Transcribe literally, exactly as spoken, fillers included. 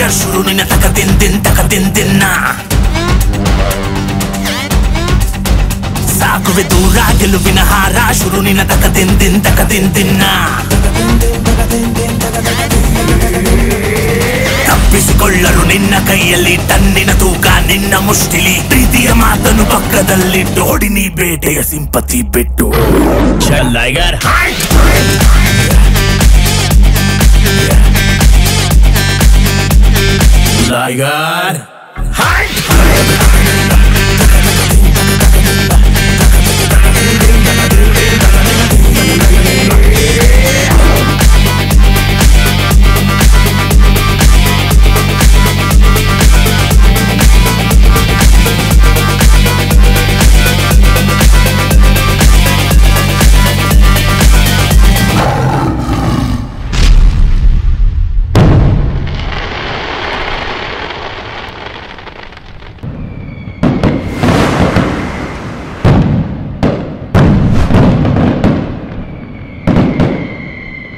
Liger ಶುರು ನಿನ್ನ ತಕ ದಿನ್ ದಿನ್ ತಕ ದಿನ್ ದಿನ್ನ ಸಾಕುವೆ ದೂರ ಗೆಲುವಿನ ಹಾರ ಶುರು ನಿನ್ನ ತಕ ದಿನ್ ದಿನ್ ತಕ ದಿನ್ ದಿನ್ನ ತಪ್ಪಿಸಿಕೊಳ್ಳಲು ನಿನ್ನ ಕೈಯಲ್ಲಿ ತನ್ನಿನ ತೂಕ ನಿನ್ನ ಮುಷ್ಟಿಲಿ ಪ್ರೀತಿಯ ಮಾತನ್ನು ಪಕ್ಕದಲ್ಲಿ ಡೋಡಿ ನೀ ಬೇಟೆಯ ಸಿಂಪತಿ ಬಿಟ್ಟು ಲೈಗರ್ ಲೈಗರ್